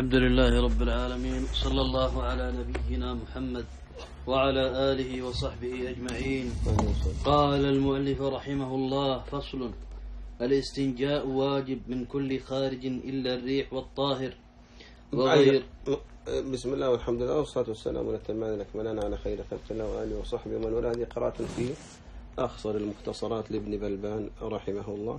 الحمد لله رب العالمين، صلى الله على نبينا محمد وعلى آله وصحبه أجمعين. قال المؤلف رحمه الله: فصل: الاستنجاء واجب من كل خارج إلا الريح والطاهر وغير. بسم الله والحمد لله والصلاة والسلام على التمان الأكملان على خير خلق الله وآله وصحبه ومن والاه. هذه قراءة في أخصر المختصرات لابن بلبان رحمه الله.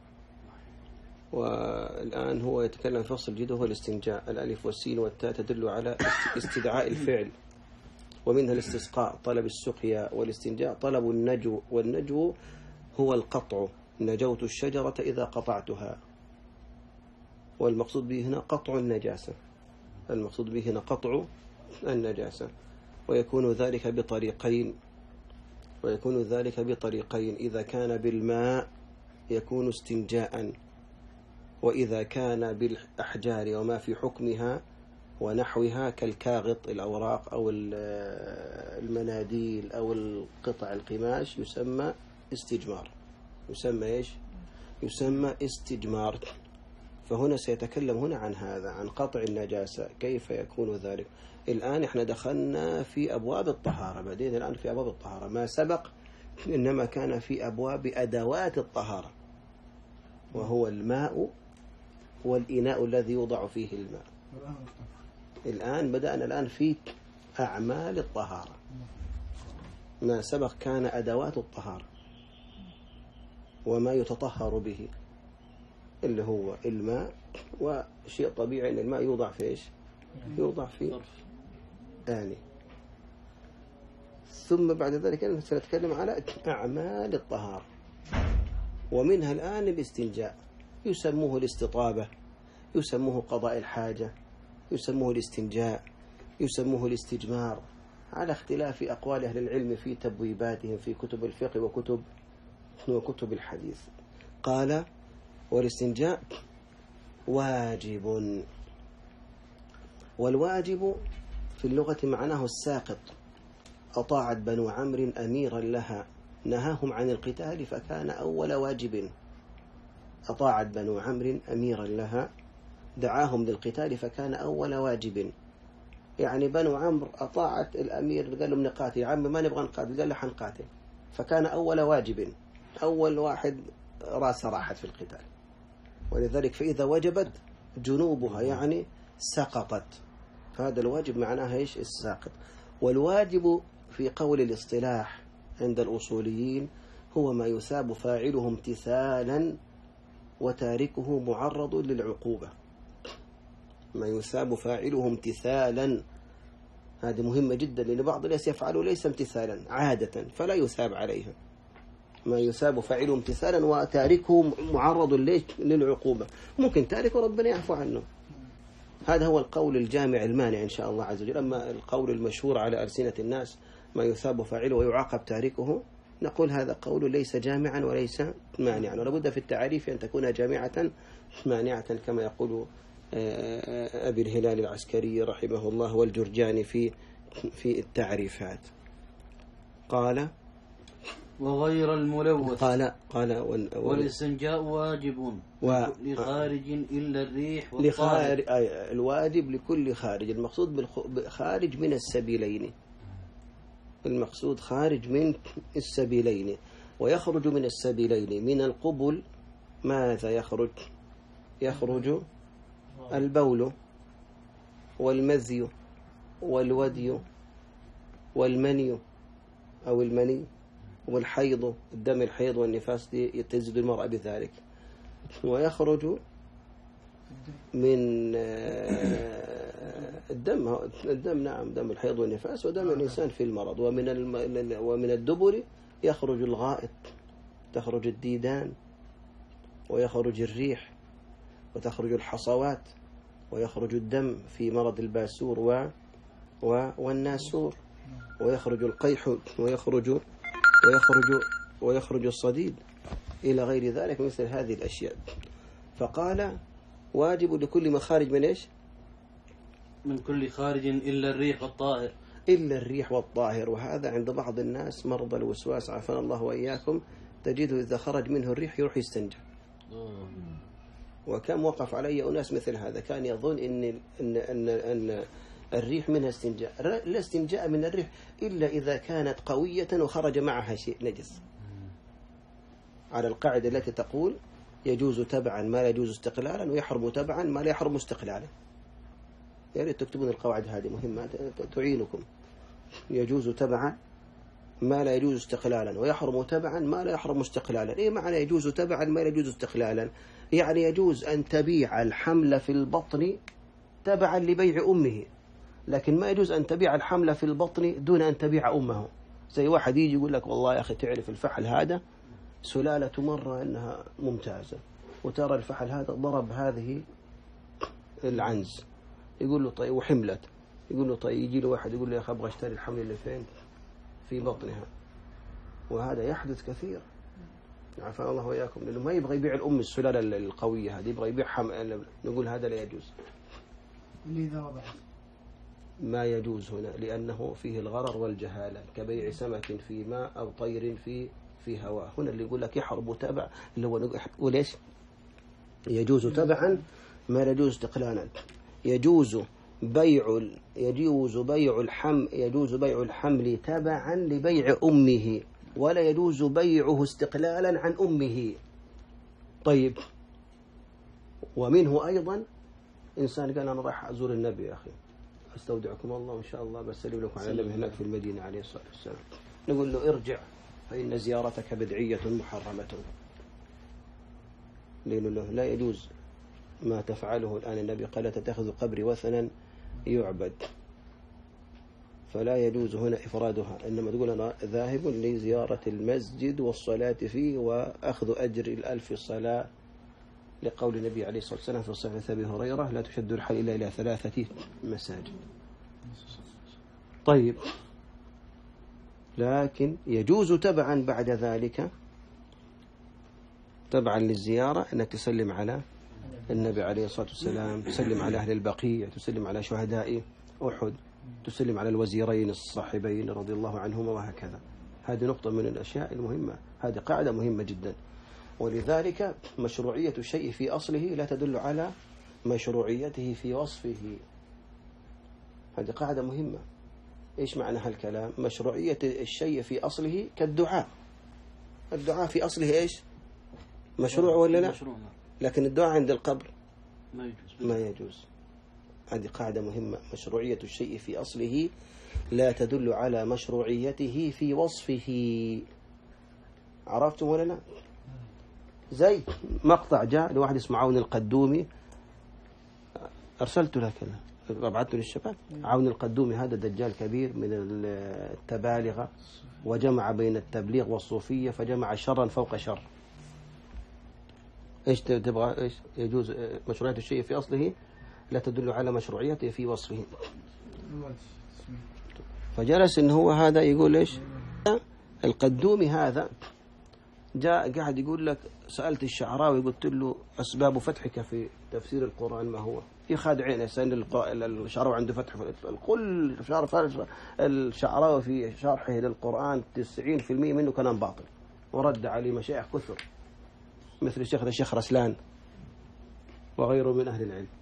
والآن هو يتكلم في فصل جديد هو الاستنجاء. الألف والسين والتاء تدل على استدعاء الفعل، ومنها الاستسقاء طلب السقيا، والاستنجاء طلب النجو، والنجو هو القطع. نجوت الشجرة إذا قطعتها، والمقصود به هنا قطع النجاسة. المقصود به هنا قطع النجاسة، ويكون ذلك بطريقين. إذا كان بالماء يكون استنجاء، وإذا كان بالأحجار وما في حكمها ونحوها كالكاغط الأوراق أو المناديل أو القطع القماش يسمى استجمار. يسمى استجمار. فهنا سيتكلم هنا عن هذا، عن قطع النجاسة كيف يكون ذلك. الآن احنا دخلنا في أبواب الطهارة، بعدين الآن في أبواب الطهارة. ما سبق إنما كان في أبواب أدوات الطهارة، وهو الماء والإناء الذي يوضع فيه الماء. الآن بدأنا في أعمال الطهارة. ما سبق كان أدوات الطهارة وما يتطهر به، اللي هو الماء، وشيء طبيعي أن الماء يوضع في إيش؟ يوضع في آني. ثم بعد ذلك سنتكلم على أعمال الطهارة، ومنها الآن الاستنجاء. يسموه الاستطابة، يسموه قضاء الحاجة، يسموه الاستنجاء، يسموه الاستجمار، على اختلاف أقوال أهل العلم في تبويباتهم في كتب الفقه وكتب الحديث. قال: والاستنجاء واجب. والواجب في اللغة معناه الساقط. أطاعت بنو عمرو أميرا لها نهاهم عن القتال فكان أول واجب. أطاعت بنو عمرو أميرا لها دعاهم للقتال فكان أول واجب. يعني بنو عمرو أطاعت الأمير، قال لهم نقاتل. يا عم ما نبغى نقاتل، قال له حنقاتل. فكان أول واجب، أول واحد راس راحت في القتال. ولذلك فإذا وجبت جنوبها يعني سقطت، فهذا الواجب معناها إيش؟ الساقط. والواجب في قول الاصطلاح عند الأصوليين هو ما يثاب فاعله امتثالا وتاركه معرض للعقوبة. ما يثاب فاعله امتثالا، هذه مهمة جدا، لأن بعض الناس يفعله ليس امتثالا عادة فلا يثاب عليها. ما يثاب فاعله امتثالا وتاركه معرض للعقوبة. ممكن تاركه ربنا يعفو عنه. هذا هو القول الجامع المانع إن شاء الله عز وجل. أما القول المشهور على ألسنة الناس ما يثاب فاعله ويعاقب تاركه، نقول هذا قول ليس جامعا وليس مانعا، ولابد في التعريف أن تكون جامعة مانعة كما يقول أبي الهلال العسكري رحمه الله والجرجاني في التعريفات. قال: وغير الملوث. قال والاستنجاء واجب لخارج إلا الريح والطاهر. الواجب لكل خارج. المقصود خارج من السبيلين. المقصود خارج من السبيلين. ويخرج من السبيلين من القبل ماذا يخرج البول والمذي والودي والمني أو المني والحيض، الدم الحيض والنفاس تزيد المرأة بذلك. ويخرج من الدم نعم، دم الحيض والنفاس ودم الإنسان في المرض. ومن الدبر يخرج الغائط، تخرج الديدان، ويخرج الريح، وتخرج الحصوات، ويخرج الدم في مرض الباسور والناسور، ويخرج القيح، ويخرج الصديد إلى غير ذلك مثل هذه الأشياء. فقال: واجب لكل مخارج من إيش؟ من كل خارج إلا الريح والطاهر. إلا الريح والطاهر. وهذا عند بعض الناس مرضى الوسواس عافانا الله وإياكم، تجده إذا خرج منه الريح يروح يستنجى. وكم وقف علي أناس مثل هذا كان يظن أن الريح منها استنجاء. لا استنجاء من الريح إلا إذا كانت قوية وخرج معها شيء نجس، على القاعدة التي تقول يجوز تبعا ما لا يجوز استقلالا، ويحرم تبعا ما لا يحرم استقلالا. يا ريت تكتبون القواعد هذه مهمة تعينكم. يجوز تبعا ما لا يجوز استقلالا، ويحرم تبعا ما لا يحرم استقلالا. إيه معنى يجوز تبعا ما لا يجوز استقلالا؟ يعني يجوز أن تبيع الحمل في البطن تبعا لبيع أمه، لكن ما يجوز أن تبيع الحمل في البطن دون أن تبيع أمه. زي واحد يجي يقول لك والله يا أخي تعرف الفحل هذا سلالة مرة أنها ممتازة، وترى الفحل هذا ضرب هذه العنز، يقول له طيب وحملت، يقول له طيب، يجي له واحد يقول له يا أخي أبغى أشتري الحمل اللي فين في بطنها. وهذا يحدث كثير، عافانا الله وإياكم، لأنه ما يبغى يبيع الأم السلالة القوية هذه، يبغى يبيع نقول هذا لا يجوز. ما يجوز هنا لأنه فيه الغرر والجهالة، كبيع سمك في ماء أو طير في هواء. هنا اللي يقول لك يحرم تبع، اللي هو وليش يجوز تبعا ما لا يجوز استقلالا. يجوز بيع الحمل تبعا لبيع أمه، ولا يجوز بيعه استقلالا عن أمه. طيب، ومنه أيضا إنسان قال أنا راح أزور النبي يا أخي، أستودعكم الله وإن شاء الله بسلم لكم على النبي هناك في المدينة عليه الصلاة والسلام. نقول له ارجع فإن زيارتك بدعية محرمة، لأنه له لا يجوز ما تفعله الآن. النبي قال تتخذ قبري وثنا يعبد، فلا يجوز هنا إفرادها، إنما تقول أنا ذاهب لزيارة المسجد والصلاة فيه وأخذ أجر 1000 صلاة، لقول النبي عليه الصلاة والسلام في صحيح أبي هريرة لا تشد الرحل إلا إلى 3 مساجد. طيب، لكن يجوز تبعا بعد ذلك، تبعا للزيارة، أنك تسلم على النبي عليه الصلاة والسلام، تسلم على أهل البقيع، تسلم على شهداء أحد، تسلم على الوزيرين الصاحبين رضي الله عنهما، وهكذا. هذه نقطة من الأشياء المهمة، هذه قاعدة مهمة جدا. ولذلك مشروعية الشيء في أصله لا تدل على مشروعيته في وصفه. هذه قاعدة مهمة. إيش معنى هالكلام؟ مشروعية الشيء في أصله كالدعاء. الدعاء في أصله إيش؟ مشروع ولا لا؟ لكن الدعاء عند القبر ما يجوز. هذه قاعدة مهمة. مشروعية الشيء في أصله لا تدل على مشروعيته في وصفه. عرفتم ولا لا؟ زي مقطع جاء لواحد اسمه عون القدومي، أرسلت لك، أبعثته للشباب. عون القدومي هذا دجال كبير من التبالغة، وجمع بين التبليغ والصوفية، فجمع شرا فوق شر. إيش تبغى؟ إيش يجوز مشروعية الشيء في أصله لا تدل على مشروعيته في وصفه. فجلس إن هو هذا يقول إيش؟ القدومي هذا جاء قاعد يقول لك سألت الشعراوي قلت له أسباب فتحك في تفسير القرآن ما هو؟ يخاد عينه، سأل الشعراوي عنده فتح كل الشعراوي في شرحه للقرآن 90% منه كلام باطل، ورد عليه مشايخ كثر مثل الشيخ رسلان وغيره من أهل العلم.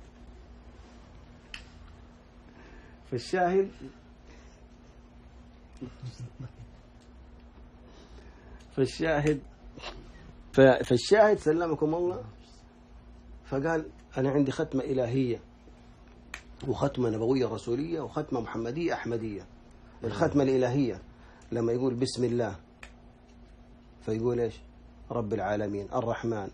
فالشاهد سلمكم الله، فقال أنا عندي ختمة إلهية وختمة نبوية رسولية وختمة محمدية أحمدية. الختمة الإلهية لما يقول بسم الله فيقول إيش؟ رب العالمين الرحمن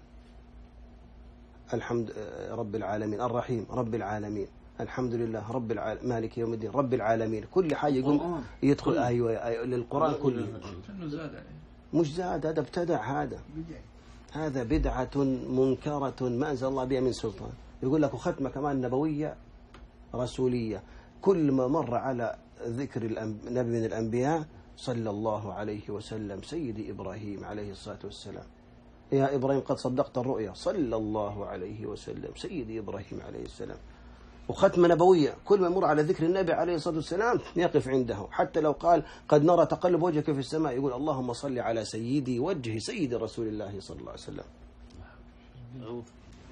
الحمد رب العالمين الرحيم رب العالمين الحمد لله رب العالمين مالك يوم الدين رب العالمين. كل حاجة يقول يدخل أيوة للقرآن كله. مش زاد، هذا ابتدع، هذا بدعة منكرة ما أنزل الله بها من سلطان. يقول لك ختمة كمان نبوية رسولية، كل ما مر على ذكر نبي من الأنبياء صلى الله عليه وسلم، سيدي إبراهيم عليه الصلاة والسلام، يا إبراهيم قد صدقت الرؤيا صلى الله عليه وسلم، سيدي إبراهيم عليه السلام. وختمة نبوية كل ما يمر على ذكر النبي عليه الصلاة والسلام يقف عنده، حتى لو قال قد نرى تقلب وجهك في السماء يقول اللهم صل على سيدي وجه سيد رسول الله صلى الله عليه وسلم.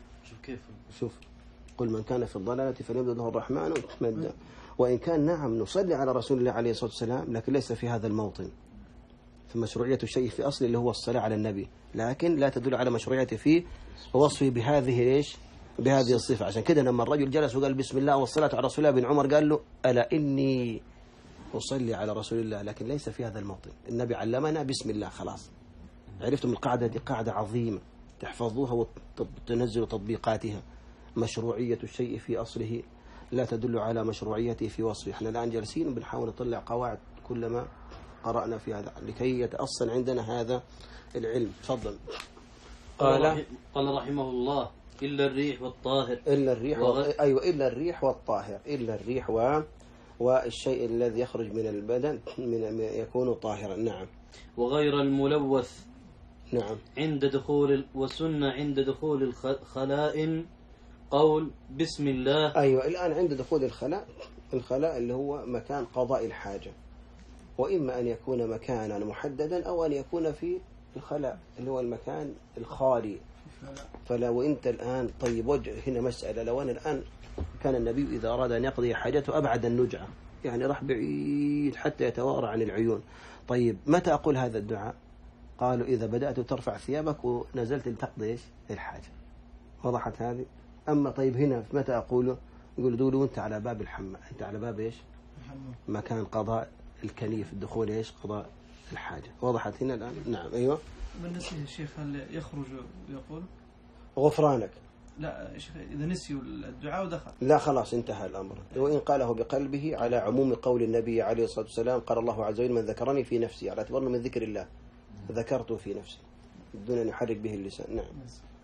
كيف؟ شوف، قل من كان في الضلالة فليمدد له الرحمن مدا. وإن كان نعم نصلي على رسول الله عليه الصلاة والسلام، لكن ليس في هذا الموطن. فمشروعية الشيء في أصل اللي هو الصلاة على النبي، لكن لا تدل على مشروعيته فيه ووصفه بهذه إيش؟ بهذه الصفة. عشان كده لما الرجل جلس وقال بسم الله والصلاة على رسول الله، بن عمر قال له ألا إني أصلي على رسول الله، لكن ليس في هذا الموطن. النبي علمنا بسم الله خلاص. عرفتم القاعدة دي؟ قاعدة عظيمة تحفظوها وتنزلوا تطبيقاتها. مشروعية الشيء في أصله لا تدل على مشروعيته في وصفه. احنا الآن جالسين وبنحاول نطلع قواعد كلما قرأنا في هذا لكي يتأصل عندنا هذا العلم. تفضل. قال رحمه الله إلا الريح والطاهر. إلا الريح أيوة، إلا الريح والطاهر. إلا الريح والشيء الذي يخرج من البدن يكون طاهرا. نعم. وغير الملوث. نعم. عند دخول وسنة عند دخول الخلاء قول بسم الله. أيوة، الآن عند دخول الخلاء اللي هو مكان قضاء الحاجة، وإما أن يكون مكانا محددا أو أن يكون في الخلاء اللي هو المكان الخالي. فلا وإنت الآن طيب وجه هنا مسألة. لو أنا الآن كان النبي إذا أراد أن يقضي حاجته أبعد النجعة، يعني راح بعيد حتى يتوارى عن العيون. طيب متى أقول هذا الدعاء؟ قالوا إذا بدأت ترفع ثيابك ونزلت لتقضي إيش؟ الحاجة. وضحت هذه؟ أما طيب هنا متى أقوله؟ يقول دولوا أنت على باب الحمام، أنت على باب إيش؟ مكان قضاء الكنيف، الدخول إيش؟ قضاء الحاجة. وضحت هنا الآن؟ نعم. أيوة. بالنسبة للشيخ هل يخرج ويقول غفرانك؟ لا شيخ، إذا نسيوا الدعاء ودخل لا خلاص انتهى الأمر. وإن قاله بقلبه على عموم قول النبي عليه الصلاة والسلام قال الله عز وجل من ذكرني في نفسي، على اعتبار من ذكر الله ذكرته في نفسي دون أن يحرك به اللسان. نعم.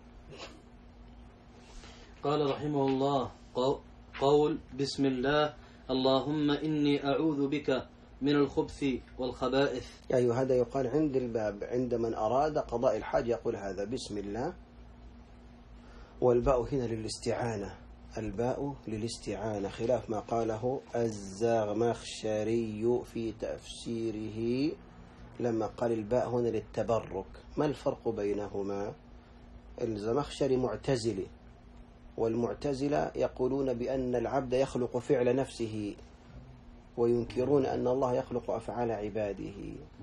قال رحمه الله قول بسم الله اللهم إني أعوذ بك من الخبث والخبائث. أيوة، هذا يقال عند الباب عند من أراد قضاء الحاجة يقول هذا بسم الله. والباء هنا للاستعانة، الباء للاستعانة، خلاف ما قاله الزمخشري في تفسيره لما قال الباء هنا للتبرك. ما الفرق بينهما؟ الزمخشري معتزلي، والمعتزلة يقولون بأن العبد يخلق فعل نفسه وينكرون أن الله يخلق أفعال عباده.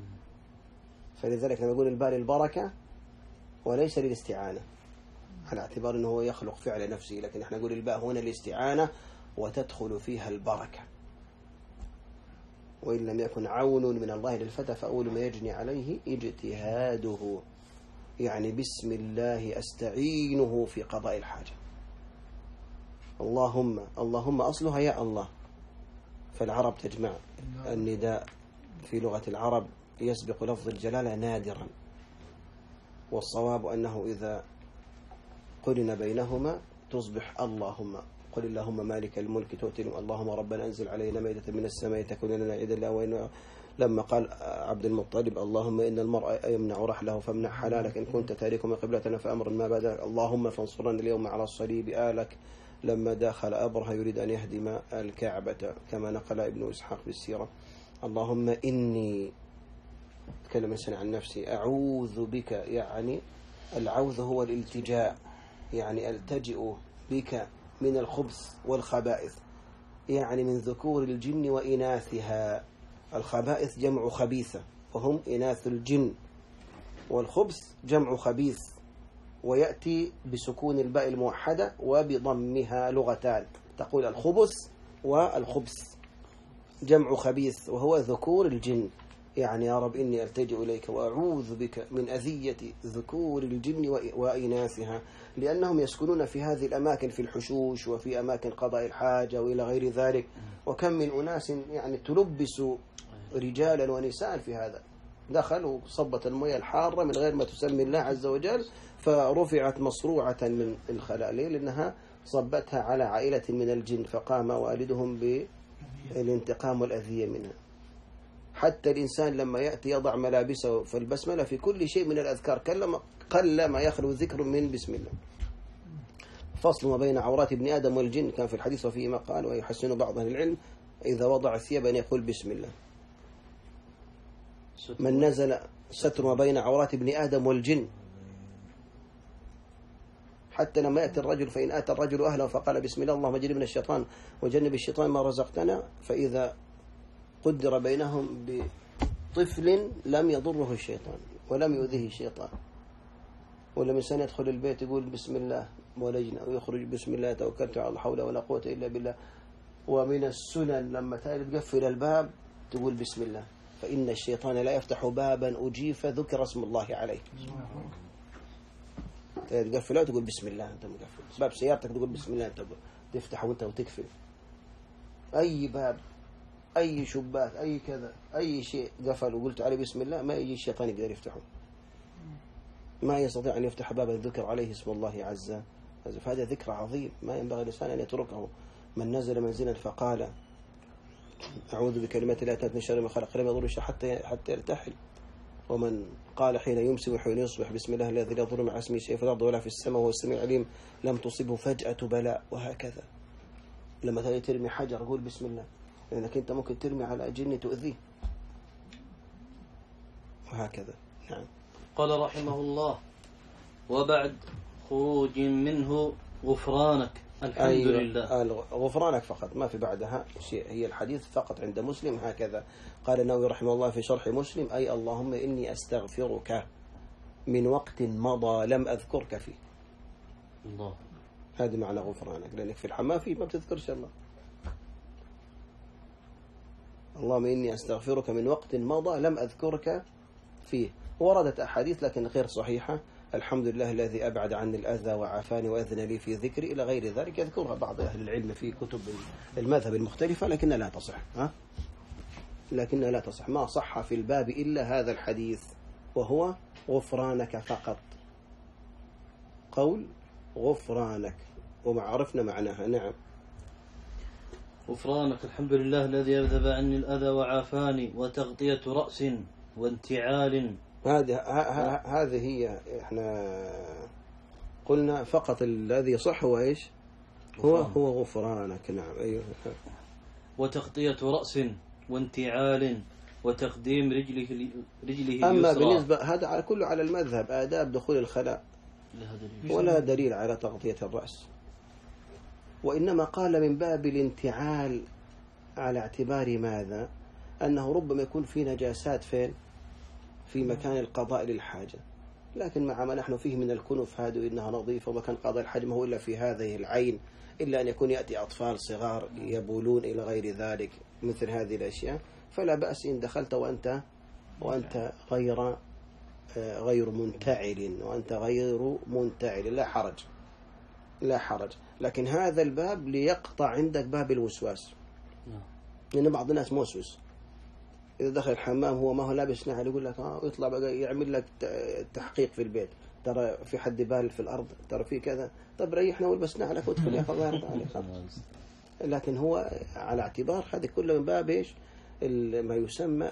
فلذلك نقول الباء للبركة وليس للاستعانة، على اعتبار أنه هو يخلق فعل نفسه، لكن احنا نقول الباء هنا للاستعانة وتدخل فيها البركة. وإن لم يكن عون من الله للفتى فأول ما يجني عليه اجتهاده، يعني بسم الله أستعينه في قضاء الحاجة. اللهم أصلها يا الله، فالعرب تجمع النداء في لغة العرب يسبق لفظ الجلالة نادرا، والصواب أنه إذا قرن بينهما تصبح اللهم. قل اللهم مالك الملك تؤتي، اللهم ربنا أنزل علينا مائدة من السماء تكون لنا عيدا لا. لما قال عبد المطلب اللهم إن المرء يمنع رحله فامنع حلالك، إن كنت تاركهم قبلتنا فأمر ما بدأ، اللهم فانصرنا اليوم على الصليب آلك. لما دخل أبرهة يريد أن يهدم الكعبة كما نقل ابن إسحاق بالسيرة. اللهم إني أتكلم إنسان عن نفسي أعوذ بك، يعني العوذ هو الالتجاء، يعني ألتجئ بك من الخبث والخبائث، يعني من ذكور الجن وإناثها. الخبائث جمع خبيثة وهم إناث الجن، والخبث جمع خبيث، ويأتي بسكون الباء الموحدة وبضمها لغتان، تقول الخبث والخبث، جمع خبيث وهو ذكور الجن. يعني يا رب إني ألتجئ إليك وأعوذ بك من أذية ذكور الجن وإناثها، لأنهم يسكنون في هذه الأماكن في الحشوش وفي أماكن قضاء الحاجة وإلى غير ذلك. وكم من أناس يعني تلبس رجالا ونساء في هذا، دخلوا صبت المياه الحارة من غير ما تسمي الله عز وجل، فرفعت مصروعة من الخلاء. ليه؟ لأنها صبتها على عائلة من الجن، فقام والدهم بالانتقام والأذية منها. حتى الإنسان لما يأتي يضع ملابسه فالبسملة في كل شيء من الأذكار قل ما يخلو ذكر من بسم الله. فصل ما بين عورات ابن آدم والجن كان في الحديث وفيه قال ويحسن بعض أهل العلم إذا وضع الثياب أن يقول بسم الله. من نزل ستر ما بين عورات ابن آدم والجن، حتى لما يأتي الرجل فإن أتى الرجل أهله فقال بسم الله اللهم جنبنا الشيطان وجنب الشيطان ما رزقتنا، فإذا قدر بينهم بطفل لم يضره الشيطان ولم يؤذيه الشيطان، ولما الإنسان يدخل البيت يقول بسم الله ولجنا ويخرج بسم الله توكلت على لا حول ولا قوة إلا بالله. ومن السنن لما تقفل الباب تقول بسم الله، فإن الشيطان لا يفتح بابا أجيف ذكر اسم الله عليه. تقفله وتقول بسم الله أنت مقفل، باب سيارتك تقول بسم الله أنت تفتحه وأنت وتقفل. أي باب أي شباك أي كذا أي شيء قفل وقلت عليه بسم الله ما يجي الشيطان يقدر يفتحه، ما يستطيع أن يفتح بابا ذكر عليه اسم الله عز وجل. فهذا ذكر عظيم ما ينبغي الإنسان أن يتركه. من نزل منزلا فقال أعوذ بكلمات الله التامات من شر ما خلق لم يضر حتى يرتحل. ومن قال حين يمسي وحين يصبح بسم الله الذي لا يضر مع اسمه شيء في الأرض ولا في السماء وهو السميع العليم لم تصبه فجأة بلاء. وهكذا لما ترمي حجر قول بسم الله، لأنك أنت ممكن ترمي على جن تؤذيه. وهكذا. نعم. قال رحمه الله: وبعد خروج منه غفرانك الحمد لله. غفرانك فقط ما في بعدها شيء، هي الحديث فقط عند مسلم هكذا. قال النووي رحمه الله في شرح مسلم: أي اللهم إني أستغفرك من وقت مضى لم أذكرك فيه. الله. هذا معنى غفرانك، لأنك في الحمام فيه ما بتذكرش الله. اللهم إني أستغفرك من وقت مضى لم أذكرك فيه. وردت أحاديث لكن غير صحيحة: الحمد لله الذي أبعد عني الأذى وعافاني وأذن لي في ذكري إلى غير ذلك، يذكرها بعض أهل العلم في كتب المذهب المختلفة لكنها لا تصح. لكنها لا تصح. ما صح في الباب إلا هذا الحديث وهو غفرانك فقط، قول غفرانك وما عرفنا معناها. نعم. غفرانك الحمد لله الذي أذهب عني الأذى وعافاني وتغطية رأس وانتعال. هذه هي. احنا قلنا فقط الذي صح هو ايش؟ هو غفرانك. نعم. ايوه. وتغطية رأس وانتعال وتقديم رجله أما اليسرى. بالنسبة هذا كله على المذهب، آداب دخول الخلاء ولا دليل على تغطية الرأس، وإنما قال من باب الانتعال على اعتبار ماذا؟ أنه ربما يكون في نجاسات فين؟ في مكان القضاء للحاجة، لكن مع ما نحن فيه من الكنف هذه إنها نظيفة ومكان قضاء الحاجة ما هو إلا في هذه العين، إلا أن يكون يأتي أطفال صغار يبولون إلى غير ذلك مثل هذه الأشياء، فلا بأس إن دخلت وأنت غير منتعل، وأنت غير منتعل لا حرج. لكن هذا الباب ليقطع عندك باب الوسواس، لأن بعض الناس موسوس إذا دخل الحمام هو ما هو لابس نعل يقول لك يطلع بقى يعمل لك تحقيق في البيت، ترى في حد بال في الأرض، ترى في كذا، طب ريحنا والبس نعلك وادخل يا الله يرضى عليك. لكن هو على اعتبار هذا كله من باب ايش؟ ما يسمى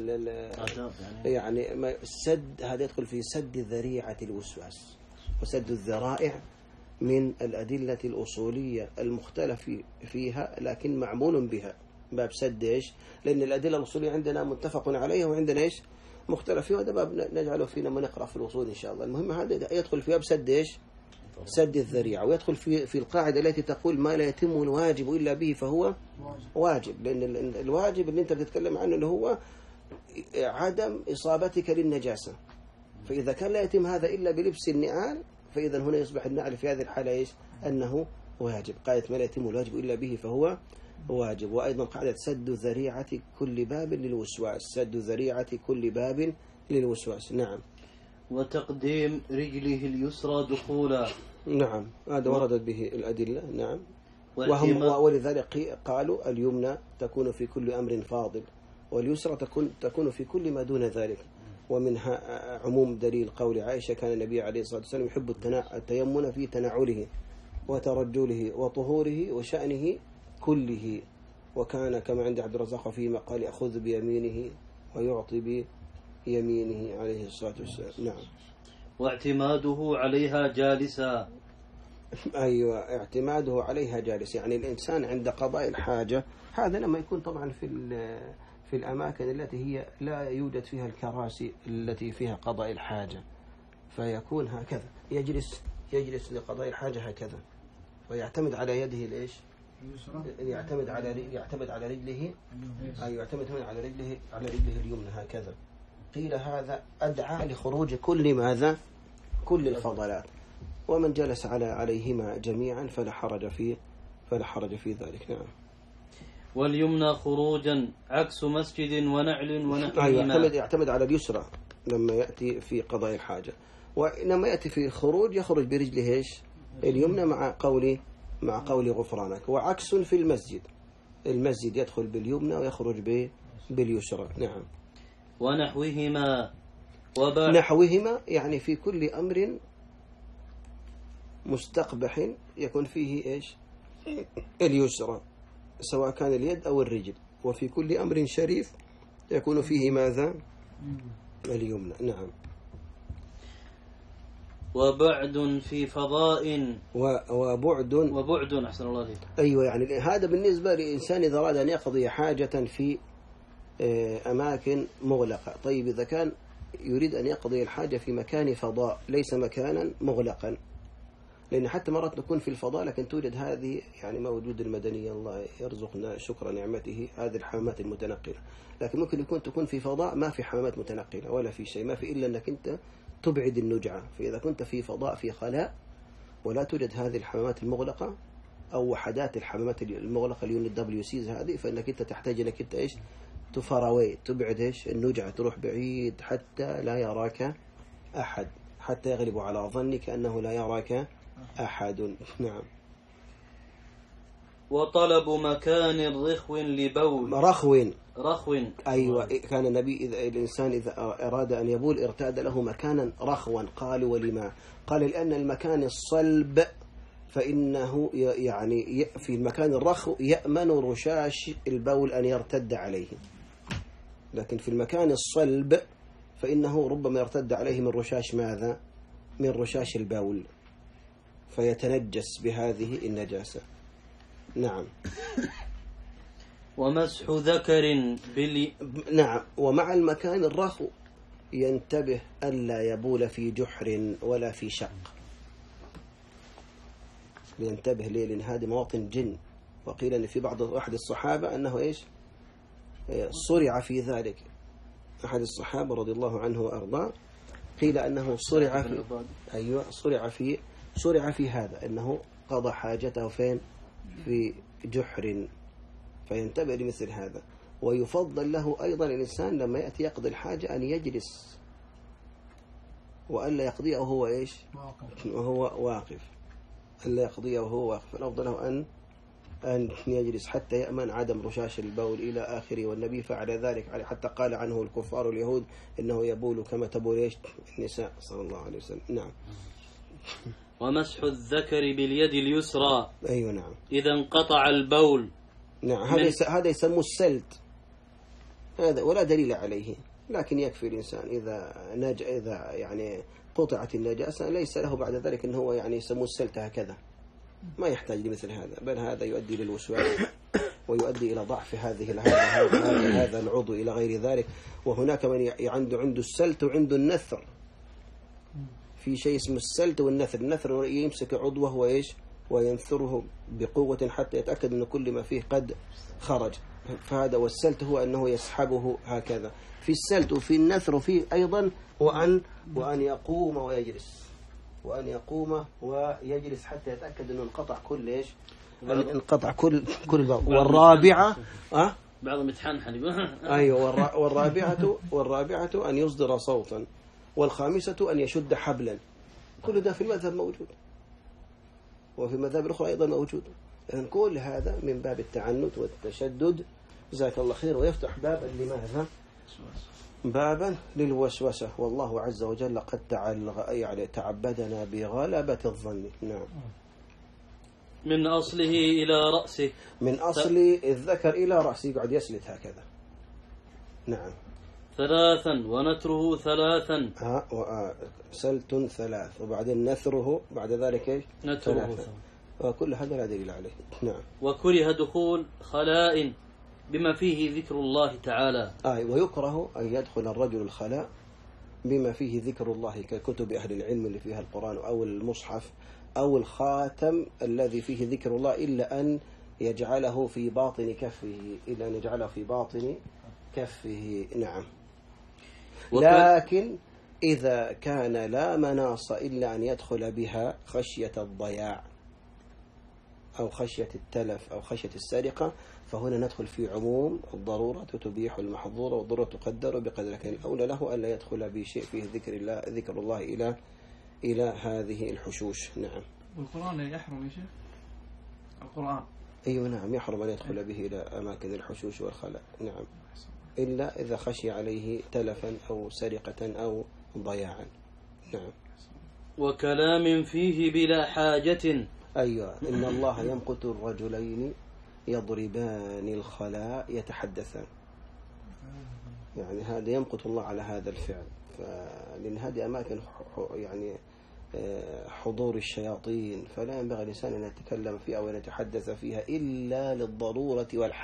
يعني ما سد، هذا يدخل في سد ذريعة الوسواس، وسد الذرائع من الأدلة الأصولية المختلف فيها لكن معمول بها، باب سد ايش؟ لأن الأدلة الأصولية عندنا متفق عليها وعندنا ايش؟ مختلف فيها، هذا باب نجعله فينا ما نقرأ في الأصول إن شاء الله. المهم هذا يدخل في باب سد ايش؟ سد الذريعة، ويدخل في القاعدة التي تقول ما لا يتم الواجب إلا به فهو واجب، لأن الواجب اللي أنت بتتكلم عنه اللي هو عدم إصابتك للنجاسة، فإذا كان لا يتم هذا إلا بلبس النعال فإذا هنا يصبح النعل في هذه الحالة إيش؟ أنه واجب. قاعدة ما لا يتم الواجب إلا به فهو واجب. وأيضا قاعدة سد ذريعة كل باب للوسواس، سد ذريعة كل باب للوسواس. نعم. وتقديم رجله اليسرى دخولا. نعم، هذا وردت به الأدلة. نعم. ولذلك قالوا اليمنى تكون في كل أمر فاضل، واليسرى تكون في كل ما دون ذلك. ومنها عموم دليل قول عائشة كان النبي عليه الصلاة والسلام يحب التيمن في تنعله وترجله وطهوره وشأنه كله، وكان كما عند عبد الرزاق في مقال يأخذ بيمينه ويعطي بيمينه عليه الصلاة والسلام. نعم. واعتماده عليها جالسا. أيوة، اعتماده عليها جالس، يعني الإنسان عند قضاء الحاجة، هذا لما يكون طبعا في الأماكن التي هي لا يوجد فيها الكراسي التي فيها قضاء الحاجة، فيكون هكذا يجلس يجلس لقضاء الحاجة هكذا، ويعتمد على يده الإيش؟ يعتمد على رجله، أي يعتمد هنا على رجله اليمنى هكذا. قيل هذا أدعى لخروج كل ماذا؟ كل الفضلات. ومن جلس عليهما جميعا فلا حرج في ذلك. نعم. واليمنى خروجا عكس مسجد ونعل ونحوهما. يعتمد على اليسرى لما يأتي في قضاء الحاجة، ولما يأتي في الخروج يخرج برجله إيش؟ اليمنى مع قول غفرانك. وعكس في المسجد يدخل باليمنى ويخرج باليسرى. نعم. ونحوهما نحوهما يعني في كل أمر مستقبح يكون فيه إيش؟ اليسرى، سواء كان اليد أو الرجل. وفي كل أمر شريف يكون فيه ماذا؟ اليمنى. نعم. وبعد في فضاء وبعد أحسن الله عليك. أيوة، يعني هذا بالنسبة لإنسان إذا أراد أن يقضي حاجة في أماكن مغلقة. طيب إذا كان يريد أن يقضي الحاجة في مكان فضاء ليس مكانا مغلقا، لأن حتى مرات نكون في الفضاء لكن توجد هذه يعني موجود المدنية، الله يرزقنا شكر نعمته، هذه الحمامات المتنقلة. لكن ممكن تكون في فضاء ما في حمامات متنقلة ولا في شيء، ما في إلا أنك أنت تبعد النجعة. فإذا كنت في فضاء في خلاء ولا توجد هذه الحمامات المغلقة أو وحدات الحمامات المغلقة الUNWCs هذه، فإنك أنت تحتاج أنك أنت إيش؟ تفاروي، تبعد إيش؟ النجعة، تروح بعيد حتى لا يراك أحد، حتى يغلب على ظنك أنه لا يراك أحد. نعم. وطلب مكان رخو لبول. رخو. أيوة. كان النبي إذا الإنسان إذا أراد أن يبول ارتاد له مكانا رخوا. قالوا ولما؟ قال لأن المكان الصلب فإنه يعني في المكان الرخو يأمن رشاش البول أن يرتد عليه، لكن في المكان الصلب فإنه ربما يرتد عليه من رشاش ماذا؟ من رشاش البول، فيتنجس بهذه النجاسة. نعم. ومسح ذكر نعم. ومع المكان الرخو ينتبه ألا يبول في جحر ولا في شق، ينتبه ليه؟ لأن هذه مواطن جن. وقيل أن في أحد الصحابة أنه إيش؟ صرع في ذلك. أحد الصحابة رضي الله عنه وأرضاه قيل أنه صرع في أيوة صرع في هذا، أنه قضى حاجته فين؟ في جحر، فينتبه لمثل هذا. ويفضل له أيضا الإنسان لما يأتي يقضي الحاجة أن يجلس وألا يقضيه وهو إيش؟ وهو واقف. ألا يقضيه وهو واقف، الأفضل له أن يجلس حتى يأمن عدم رشاش البول إلى آخره. والنبي فعل ذلك، حتى قال عنه الكفار اليهود إنه يبول كما تبول إيش؟ النساء صلى الله عليه وسلم. نعم. ومسح الذكر باليد اليسرى. أيوة. نعم. إذا انقطع البول. نعم. هذا يسمى السلت، هذا ولا دليل عليه، لكن يكفي الإنسان إذا يعني قطعت النجاسة ليس له بعد ذلك إن هو يعني يسمى السلت هكذا، ما يحتاج لمثل هذا، بل هذا يؤدي للوسواس ويؤدي إلى ضعف هذا العضو إلى غير ذلك. وهناك من عنده السلت وعنده النثر. في شيء اسمه السلت والنثر. النثر يمسك عضوه وإيش؟ وينثره بقوة حتى يتأكد أن كل ما فيه قد خرج. فهذا والسلت هو أنه يسحبه هكذا. في السلت وفي النثر وفي أيضا وأن يقوم ويجلس حتى يتأكد أنه انقطع كل إيش؟ انقطع كل والرابعة بعضهم يتحنحن. أيوة. والرابعة أن يصدر صوتا، والخامسة أن يشد حبلا. كل ده في المذهب موجود، وفي المذاهب الأخرى أيضا موجود. يعني كل هذا من باب التعنت والتشدد، جزاك الله خير، ويفتح بابا لماذا؟ بابا للوسوسة. والله عز وجل قد تعبدنا بغلبة الظن. نعم. من أصله إلى رأسه. من أصل الذكر إلى رأسه، يقعد يسلت هكذا. نعم. 3 ونتره 3. سلت 3 وبعدين نثره بعد ذلك ايش؟ نتره 3. وكل هذا لا دليل عليه. نعم. وكره دخول خلاء بما فيه ذكر الله تعالى. ويكره أن يدخل الرجل الخلاء بما فيه ذكر الله، ككتب أهل العلم اللي فيها القرآن أو المصحف أو الخاتم الذي فيه ذكر الله إلا أن يجعله في باطن كفه نعم. لكن إذا كان لا مناص إلا أن يدخل بها خشية الضياع أو خشية التلف أو خشية السرقة، فهنا ندخل في عموم الضرورة تبيح المحظور والضرورة تقدر بقدر، لكن الأولى له ألا يدخل بشيء فيه ذكر الله إلى هذه الحشوش. نعم. والقرآن يحرم يا شيخ؟ القرآن أيوة نعم يحرم أن يدخل به إلى أماكن الحشوش والخلاء. نعم، إلا إذا خشي عليه تلفا أو سرقة أو ضياعا. نعم. وكلام فيه بلا حاجة. أيوة، إن الله يمقت الرجلين يضربان الخلاء يتحدثان، يعني هذا يمقت الله على هذا الفعل، لأن هذه أماكن يعني حضور الشياطين، فلا ينبغي الإنسان أن يتكلم فيها أو أن يتحدث فيها إلا للضرورة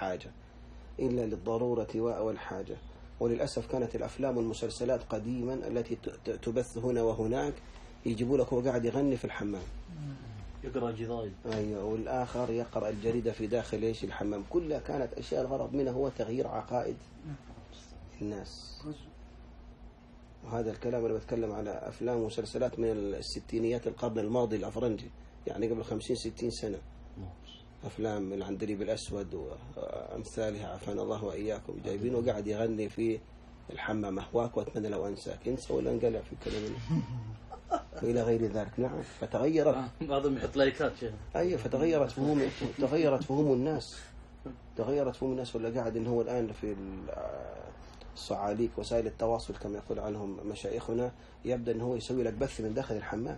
والحاجة. وللأسف كانت الأفلام والمسلسلات قديما التي تبث هنا وهناك يجيبوا لك وقاعد يغني في الحمام، يقرأ جرايد، أيوة، والآخر يقرأ الجريدة في داخل الحمام. كلها كانت أشياء الغرض منها هو تغيير عقائد الناس. وهذا الكلام أنا بتكلم على أفلام ومسلسلات من الستينيات القرن الماضي الأفرنجي، يعني قبل 50-60 سنة. أفلام العندليب الأسود وأمثالها عافانا الله وإياكم، جايبين وقاعد يغني في الحمام أهواك وأتمنى لو أنساك، انسى ولا انقلع في كلمة وإلى غير ذلك. نعم. فتغيرت بعضهم يحط لايكات شيخ. أيوة، فتغيرت فهوم الناس. ولا قاعد إن هو الآن في الصعاليك وسائل التواصل كما يقول عنهم مشايخنا، يبدأ إن هو يسوي لك بث من داخل الحمام.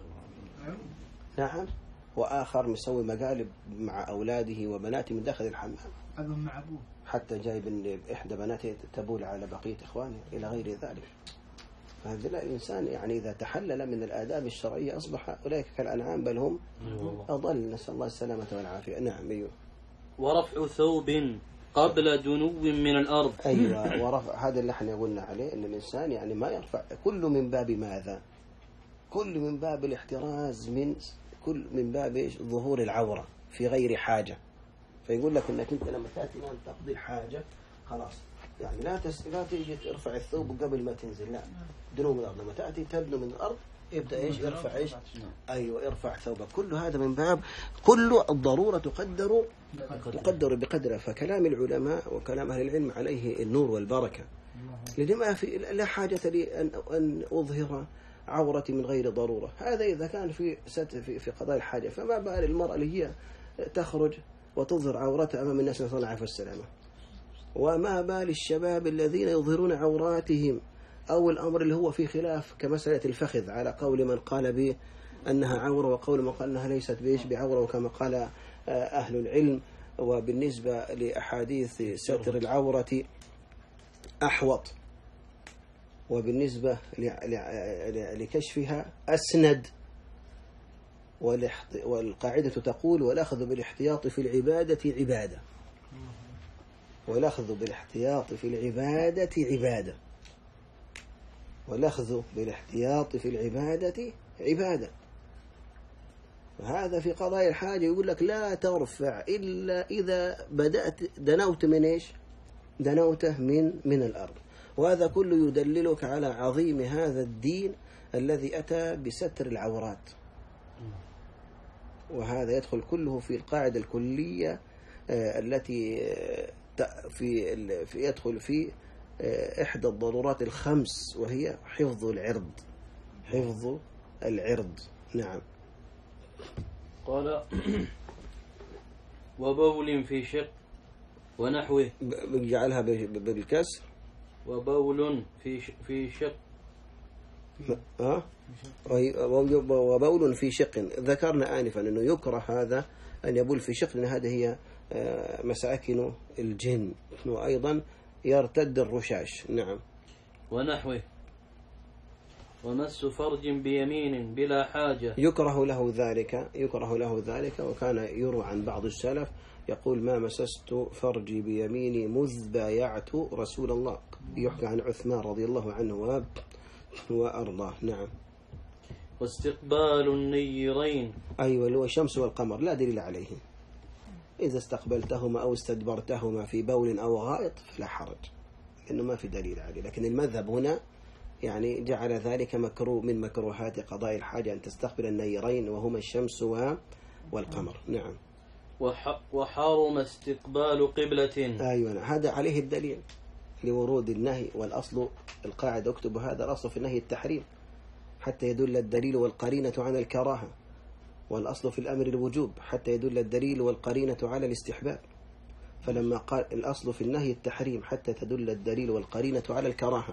نعم. وآخر مسوي مقالب مع أولاده وبناته من داخل الحمام، مع أبوه، حتى جايب إحدى بناته تبول على بقية إخوانه إلى غير ذلك. فهذا الإنسان يعني إذا تحلل من الآداب الشرعية أصبح أولئك كالأنعام بل هم أضل، نسأل الله السلامة والعافية. نعم. أيوه. ورفع ثوب قبل دنو من الأرض. أيوة، ورفع، هذا اللي احنا قلنا عليه، أن الإنسان يعني ما يرفع، كل من باب ماذا؟ كل من باب الاحتراز كل من باب ظهور العورة في غير حاجة. فيقول لك أنك أنت لما تأتي الآن تقضي الحاجة خلاص، يعني لا تيجي ترفع الثوب قبل ما تنزل، لا، دنو من الأرض. لما تأتي تبنو من الأرض يبدأ يرفع أيوة، يرفع ثوبه. كل هذا من باب كل الضرورة تقدر بقدرها. فكلام العلماء وكلام أهل العلم عليه النور والبركة، لما لا حاجة لي أن أظهر عورتي من غير ضرورة. هذا إذا كان في قضاء الحاجة، فما بال المرأة اللي هي تخرج وتظهر عورتها أمام الناس، نسأل الله العافية والسلامة. وما بال الشباب الذين يظهرون عوراتهم، أو الأمر اللي هو في خلاف كمسألة الفخذ، على قول من قال بأنها عورة وقول من قال أنها ليست بعورة، وكما قال أهل العلم. وبالنسبة لأحاديث ستر العورة أحوط، وبالنسبة لكشفها أسند. والقاعدة تقول: والأخذ بالاحتياط في العبادة عبادة. والأخذ بالاحتياط في العبادة عبادة. والأخذ بالاحتياط في العبادة عبادة. وهذا في قضايا الحاجة يقول لك لا ترفع إلا إذا بدأت دنوت من إيش؟ دنوته من الأرض. وهذا كله يدللك على عظيم هذا الدين الذي أتى بستر العورات. وهذا يدخل كله في القاعدة الكلية التي يدخل في إحدى الضرورات الخمس، وهي حفظ العرض. نعم. قال: وبول في شق ونحوه. جعلها بالكسر. وبول في شق. وبول في شق. ذكرنا آنفا أنه يكره هذا أن يبول في شق، لأن هذه هي مساكن الجن، وأيضا يرتد الرشاش. نعم. ونحوه. ومس فرج بيمين بلا حاجة. يكره له ذلك. وكان يروى عن بعض السلف يقول: ما مسست فرجي بيميني مذ بايعت رسول الله. يحكى عن عثمان رضي الله عنه وأرضاه. نعم. واستقبال النيرين. أيوة، اللي هو الشمس والقمر لا دليل عليه. إذا استقبلتهما أو استدبرتهما في بول أو غائط فلا حرج، لأنه ما في دليل عليه. لكن المذهب هنا يعني جعل ذلك مكروه من مكروهات قضاء الحاجة، أن تستقبل النيرين وهما الشمس والقمر. نعم. وحرم استقبال قبلة. أيوة، هذا عليه الدليل لورود النهي. والأصل القاعدة اكتب هذا، الأصل في النهي التحريم حتى يدل الدليل والقرينة على الكراهة، والأصل في الأمر الوجوب حتى يدل الدليل والقرينة على الاستحباب. فلما قال الأصل في النهي التحريم حتى تدل الدليل والقرينة على الكراهة.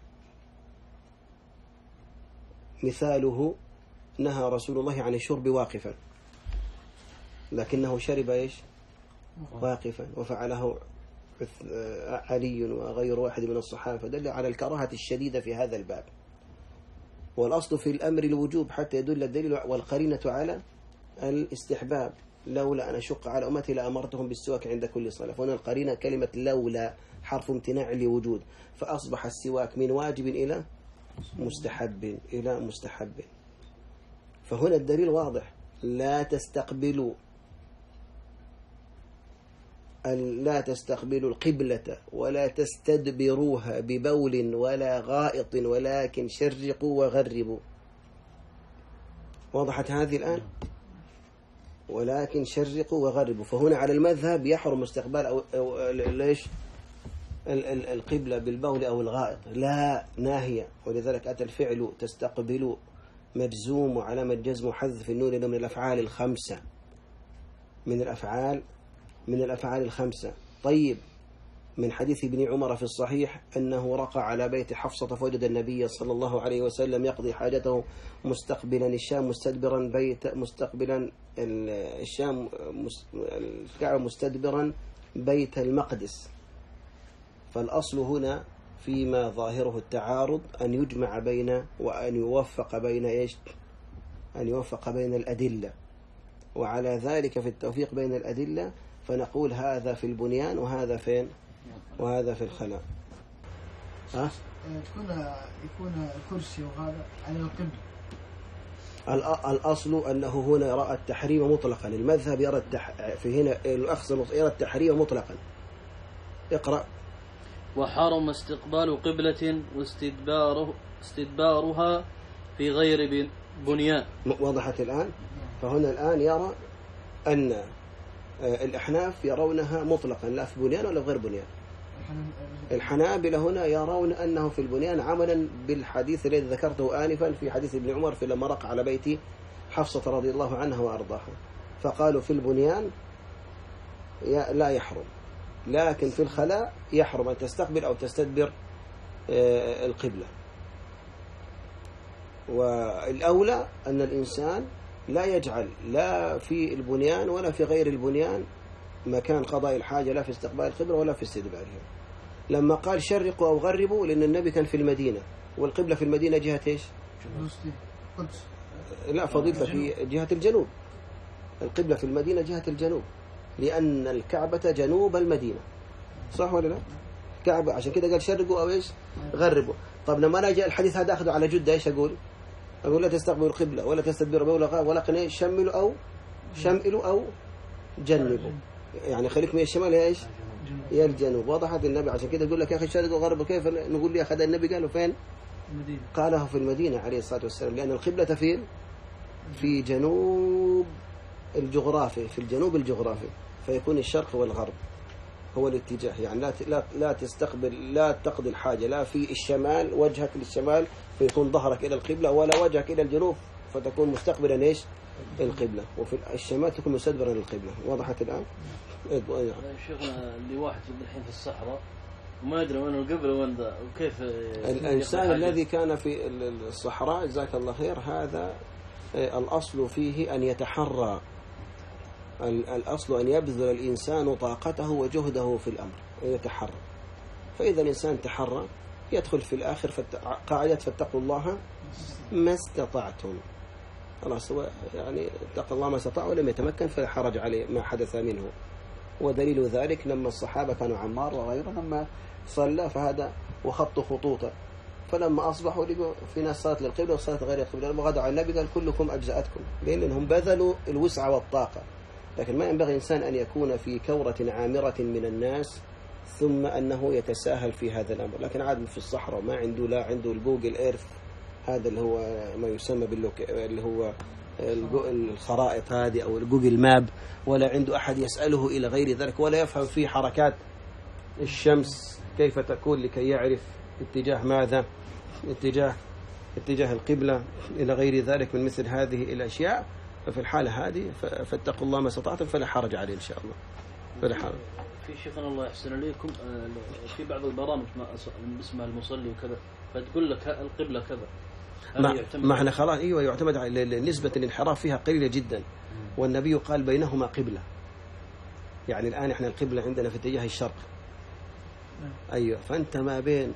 مثاله نهى رسول الله عن الشرب واقفا، لكنه شرب إيش؟ واقفا، وفعله علي وغير واحد من الصحابة، فدل على الكراهة الشديدة في هذا الباب. والأصل في الأمر الوجوب حتى يدل الدليل والقرينة على الاستحباب. لولا أن أشق على أمتي لأمرتهم بالسواك عند كل صلاة. فهنا القرينة كلمة لولا حرف امتناع لوجود، فأصبح السواك من واجب إلى مستحب. فهنا الدليل واضح، لا تستقبلوا القبلة ولا تستدبروها ببول ولا غائط، ولكن شرقوا وغربوا. وضحت هذه الآن؟ ولكن شرقوا وغربوا. فهنا على المذهب يحرم استقبال ليش القبلة بالبول أو الغائط، لا ناهية. ولذلك أتى الفعل تستقبلوا مجزوم وعلامة جزم حذف النون من الأفعال الخمسة، من الأفعال الخمسة. طيب، من حديث ابن عمر في الصحيح أنه رقى على بيت حفصة فوجد النبي صلى الله عليه وسلم يقضي حاجته مستقبلا الشام مستقبلا الشام الكعبة مستدبرا بيت المقدس. فالأصل هنا فيما ظاهره التعارض أن يجمع بين وأن يوفق بين إيش؟ أن يوفق بين الأدلة. وعلى ذلك في التوفيق بين الأدلة فنقول هذا في البنيان وهذا فين؟ وهذا في الخلاء. يكون الكرسي وهذا على القبلة. الأصل أنه هنا يرى التحريم مطلقا. المذهب يرى في هنا الأخذ يرى التحريم مطلقا. اقرأ. وحرم استقبال قبلة واستدبارها في غير بنيان. وضحت الآن؟ فهنا الآن يرى أن الأحناف يرونها مطلقا لا في بنيان ولا في غير بنيان. الحنابلة هنا يرون أنه في البنيان عملا بالحديث الذي ذكرته آنفا في حديث ابن عمر في لما رق على بيت حفصة رضي الله عنها وأرضاها، فقالوا في البنيان لا يحرم، لكن في الخلاء يحرم أن تستقبل أو تستدبر القبلة. والأولى أن الإنسان لا يجعل لا في البنيان ولا في غير البنيان مكان قضاء الحاجة، لا في استقبال القبلة ولا في استدبارها. لما قال شرقوا أو غربوا لأن النبي كان في المدينة، والقبلة في المدينة جهة إيش؟ لا فضيلة في جهة الجنوب. القبلة في المدينة جهة الجنوب لأن الكعبة جنوب المدينة، صح ولا لا؟ الكعبة عشان كده قال شرقوا أو إيش؟ غربوا. طب لما أنا جاء الحديث هذا أخذه على جدة إيش أقول لا تستقبلوا القبلة ولا تستدبروا ولكن شملوا أو جنبوا، يعني خليك من الشمال يا إيش؟ يا الجنوب. وضحت النبي عشان كده يقول لك يا أخي شرق وغرب، كيف نقول لي أخذ النبي قالوا فين؟ المدينة. قاله في المدينة عليه الصلاة والسلام، لأن القبلة في جنوب الجغرافي، في الجنوب الجغرافي، فيكون الشرق والغرب هو الاتجاه. يعني لا تستقبل، لا تقضي الحاجة لا في الشمال وجهك للشمال فيكون ظهرك إلى القبلة، ولا وجهك إلى الجنوب فتكون مستقبلا إيش؟ القبلة، وفي الشمال تكون مستدبرا للقبلة. وضحت الآن؟ شيخنا اللي واحد الحين في الصحراء وما يدري وين القبلة وين ذا وكيف الإنسان الذي كان في الصحراء جزاك الله خير، هذا الأصل فيه أن يتحرى، الأصل أن يبذل الإنسان طاقته وجهده في الأمر ويتحرى. فإذا الإنسان تحرى يدخل في الآخر قاعدة فاتقوا الله ما استطعتم. خلاص هو يعني اتقى الله ما استطاع ولم يتمكن فلا حرج عليه ما حدث منه. ودليل ذلك لما الصحابة كانوا عمار وغيره لما صلى فهذا وخط خطوطا فلما أصبحوا لقوا في ناس صارت للقبلة وصارت غير القبلة، لما غدوا على النبي قال كلكم أجزأتكم، لأنهم بذلوا الوسع والطاقة. لكن ما ينبغي إنسان أن يكون في كورة عامرة من الناس ثم أنه يتساهل في هذا الأمر. لكن عاد في الصحراء ما عنده، لا عنده الجوجل إيرث هذا اللي هو ما يسمى اللي هو الخرائط هذه أو الجوجل ماب، ولا عنده أحد يسأله إلى غير ذلك، ولا يفهم في حركات الشمس كيف تكون لكي يعرف اتجاه ماذا، اتجاه القبلة إلى غير ذلك من مثل هذه الأشياء. ففي الحالة هذه فاتقوا الله ما استطعتم فلا حرج عليه إن شاء الله، فلا حرج. في شيخنا الله يحسن عليكم، في بعض البرامج اسمها المصلي وكذا فتقول لك القبلة كذا، ما احنا خلاص ايوه يعتمد على نسبة الانحراف فيها قليلة جدا، والنبي قال بينهما قبلة. يعني الآن احنا القبلة عندنا في اتجاه الشرق، ايوه، فانت ما بين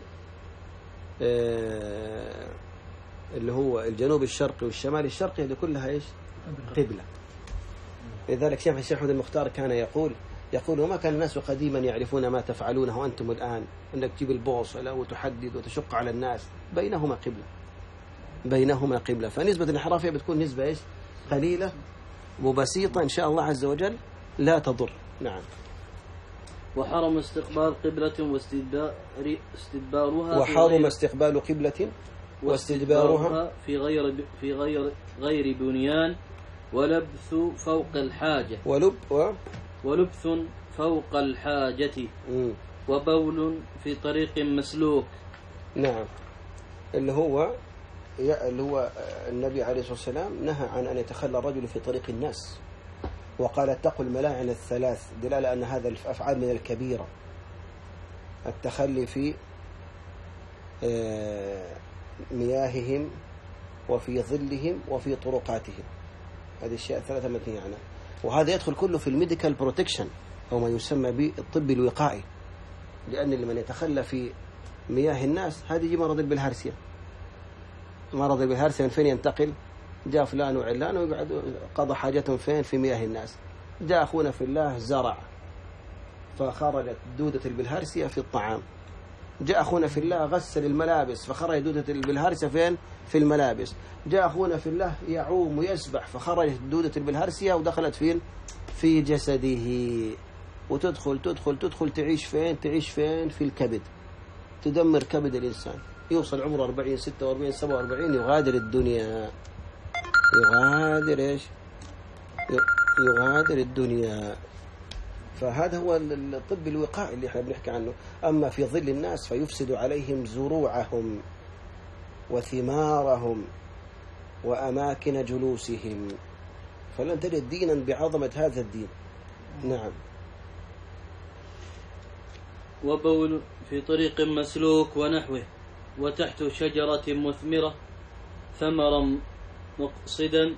اللي هو الجنوب الشرقي والشمال الشرقي هذه كلها ايش؟ قبلة. لذلك شيخ أحمد المختار كان يقول وما كان الناس قديما يعرفون ما تفعلونه وأنتم الآن، أنك تجيب البوصلة وتحدد وتشق على الناس، بينهما قبلة، بينهما قبلة. فنسبة الانحراف بتكون نسبة إيش؟ قليلة وبسيطة إن شاء الله عز وجل لا تضر. نعم. وحرم استقبال قبلة واستدبارها، وحرم استقبال قبلة واستدبارها في غير بنيان، ولبث فوق الحاجة، ولبث فوق الحاجة، وبول في طريق مسلوك. نعم. اللي هو النبي عليه الصلاة والسلام نهى عن أن يتخلى الرجل في طريق الناس، وقال اتقوا الملاعن الثلاث، دلالة أن هذا الأفعال من الكبيرة، التخلي في مياههم وفي ظلهم وفي طرقاتهم، هذه الأشياء الثلاثة منهي عنها. وهذا يدخل كله في الميديكال بروتكشن أو ما يسمى بالطب الوقائي، لأن لمن يتخلى في مياه الناس هذه يجي مرض البلهارسيا. مرض البلهارسيا من فين ينتقل؟ جاء فلان وعلان ويقعد قضى حاجتهم فين؟ في مياه الناس. جاء أخونا في الله زرع فخرجت دودة البلهارسيا في الطعام. جاء أخونا في الله غسل الملابس فخرجت دودة البلهارسيا فين؟ في الملابس. جاء أخونا في الله يعوم ويسبح فخرجت دودة البلهارسيا ودخلت فين؟ في جسده. وتدخل تدخل تدخل تعيش فين؟ تعيش فين؟ في الكبد، تدمر كبد الإنسان، يوصل عمره 40 46 47 يغادر الدنيا. يغادر إيش؟ يغادر الدنيا. فهذا هو الطب الوقائي اللي احنا بنحكي عنه. أما في ظل الناس فيفسد عليهم زروعهم وثمارهم وأماكن جلوسهم، فلن تجد دينا بعظمة هذا الدين. نعم. وبول في طريق مسلوك ونحوه، وتحت شجرة مثمرة ثمرا مقصدا،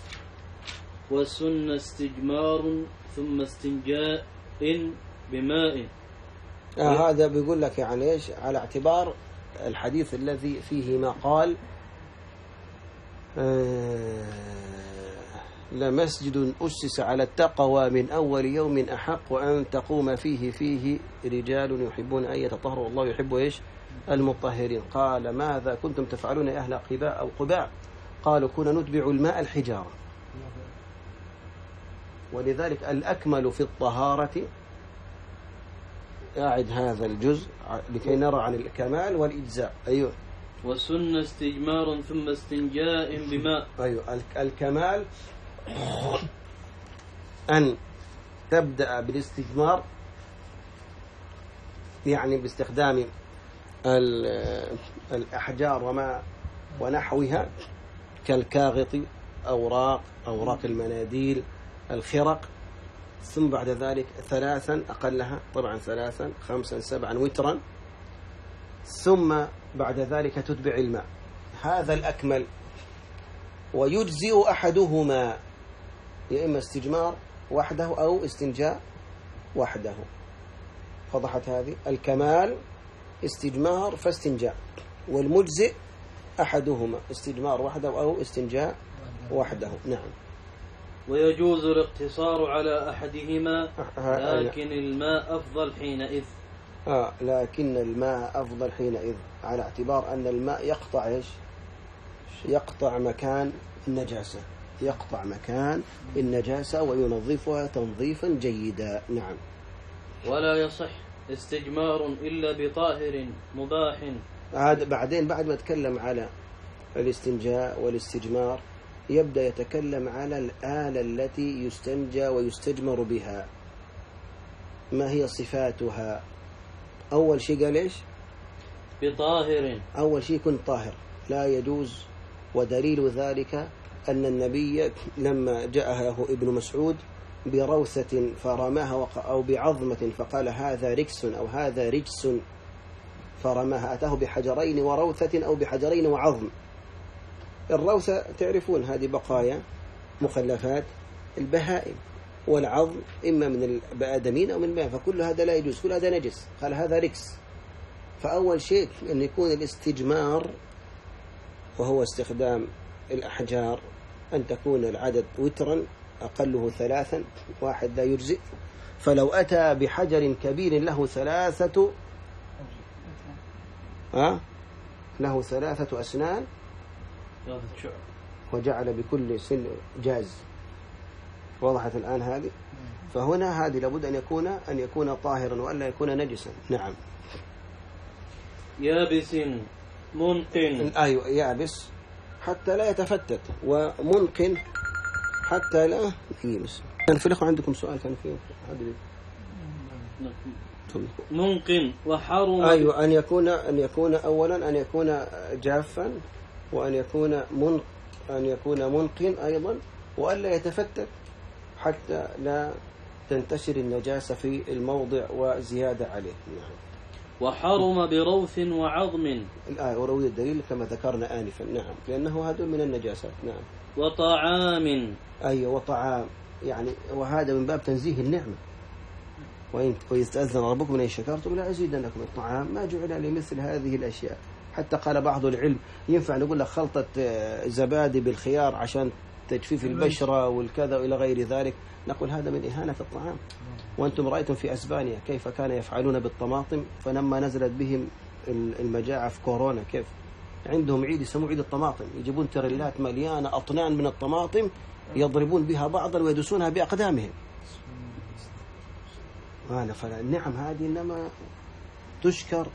وسن استجمار ثم استنجاء بماء. هذا بيقول لك يعني إيش؟ على اعتبار الحديث الذي فيه ما قال لمسجد أسس على التقوى من أول يوم أحق أن تقوم فيه رجال يحبون أن يتطهروا والله يحب إيش؟ المطهرين. قال ماذا كنتم تفعلون يا أهل قباء أو قباء؟ قالوا كنا نتبع الماء الحجارة. ولذلك الأكمل في الطهارة، أعد هذا الجزء لكي نرى عن الكمال والإجزاء. أيوه. وسن استجمار ثم استنجاء بماء. أيوه. الكمال أن تبدأ بالاستجمار، يعني باستخدام الأحجار وما ونحوها كالكاغط، أوراق المناديل، الخرق، ثم بعد ذلك 3 أقلها طبعا 3 5 7 وترا، ثم بعد ذلك تتبع الماء. هذا الأكمل. ويجزئ أحدهما، يا إما استجمار وحده أو استنجاء وحده. فضحت هذه. الكمال استجمار فاستنجاء، والمجزئ أحدهما استجمار وحده أو استنجاء وحده. نعم. ويجوز الاقتصار على أحدهما، لكن الماء أفضل حينئذ. لكن الماء أفضل حينئذ، على اعتبار أن الماء يقطع إيش؟ يقطع مكان النجاسة، يقطع مكان النجاسة وينظفها تنظيفا جيدا. نعم. ولا يصح استجمار إلا بطاهر مباح. هذا بعدين بعد ما تكلم على الاستنجاء والاستجمار يبدأ يتكلم على الآلة التي يستنجى ويستجمر بها، ما هي صفاتها. أول شيء قال إيش؟ بطاهر. أول شيء يكون طاهر، لا يجوز. ودليل ذلك أن النبي لما جاءه ابن مسعود بروثة فرماها أو بعظمة فقال هذا ركس أو هذا رجس فرماها، أتاه بحجرين وروثة أو بحجرين وعظم. الروثة تعرفون هذه بقايا مخلفات البهائم، والعظم إما من الآدمين أو من الماء، فكل هذا لا يجوز، كل هذا نجس. قال هذا ركس. فأول شيء أن يكون الاستجمار وهو استخدام الأحجار أن تكون العدد وترا أقله 3، واحد لا يجزئ. فلو أتى بحجر كبير له 3 أسنان وجعل بكل سن جاز. وضحت الآن هذه؟ فهنا هذه لابد أن يكون طاهرا وألا يكون نجسا. نعم. يابس منقن. أيوة، يابس حتى لا يتفتت، ومنقن حتى لا يمس. كان في الأخوة عندكم سؤال كان فيه منقن وحرم. أيوة، أن يكون أولا أن يكون جافا، وأن يكون منقن أيضا، وألا يتفتت حتى لا تنتشر النجاسة في الموضع وزيادة عليه. نعم. وحرم بروث وعظم. الآية وروي الدليل كما ذكرنا آنفا. نعم، لأنه هذا من النجاسات. نعم. وطعام. أيوة، وطعام، يعني وهذا من باب تنزيه النعمة. وإذ تأذن ربكم لئن شكرتم لأزيدنكم. الطعام ما جعل لمثل هذه الأشياء. حتى قال بعض العلم ينفع نقول لك خلطة زبادي بالخيار عشان تجفيف البشرة والكذا وإلى غير ذلك، نقول هذا من إهانة الطعام. وأنتم رأيتم في أسبانيا كيف كان يفعلون بالطماطم، فلما نزلت بهم المجاعة في كورونا كيف عندهم عيد يسموه عيد الطماطم، يجيبون تريلات مليانة أطنان من الطماطم يضربون بها بعضا ويدسونها بأقدامهم. فالنعم هذه إنما تشكر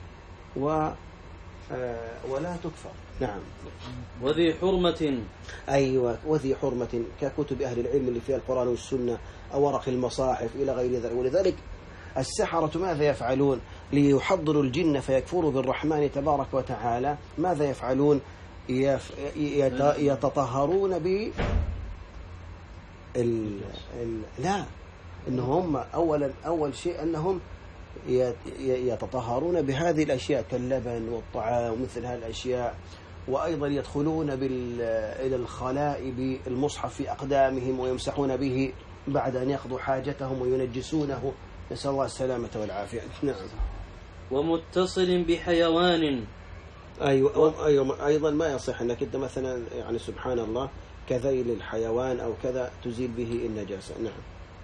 ولا تكفر. نعم. وذي حرمة. أيوة، وذي حرمة ككتب أهل العلم اللي فيها القرآن والسنة أو ورق المصاحف إلى غير ذلك. ولذلك السحرة ماذا يفعلون ليحضروا الجن فيكفروا بالرحمن تبارك وتعالى؟ ماذا يفعلون؟ يتطهرون لا، إنهم أول شيء أنهم يتطهرون بهذه الأشياء كاللبن والطعام ومثل هذه الأشياء، وأيضا يدخلون إلى الخلاء بالمصحف في أقدامهم ويمسحون به بعد أن يقضوا حاجتهم وينجسونه، نسأل الله السلامة والعافية. نعم. ومتصل بحيوان. أيوة، أيضا ما يصح أنك أنت مثلا يعني سبحان الله كذيل الحيوان أو كذا تزيل به النجاسة. نعم.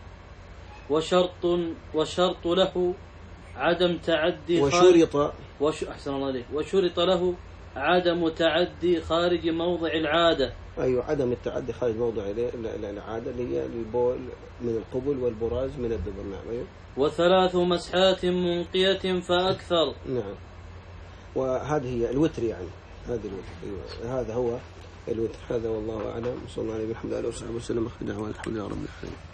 وشرط له عدم تعدي أحسن الله عليك. وشرط له عدم تعدي خارج موضع العادة. أيوة، عدم التعدي خارج موضع العادة اللي هي البول من القبل والبراز من الدبر. نعم. أيوة. وثلاث مسحات منقية فأكثر. نعم. وهذه هي الوتر، يعني هذه الوتر. أيوة، هذا هو الوتر. هذا والله أعلم. صلى الله عليه وسلم. الحمد لله وصحبه وسلم. الحمد لله رب العالمين.